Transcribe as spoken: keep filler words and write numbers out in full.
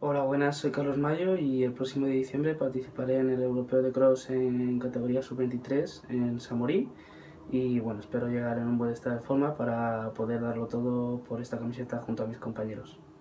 Hola, buenas, soy Carlos Mayo y el próximo de diciembre participaré en el Europeo de Cross en categoría sub veintitrés en Samorí y bueno, espero llegar en un buen estado de forma para poder darlo todo por esta camiseta junto a mis compañeros.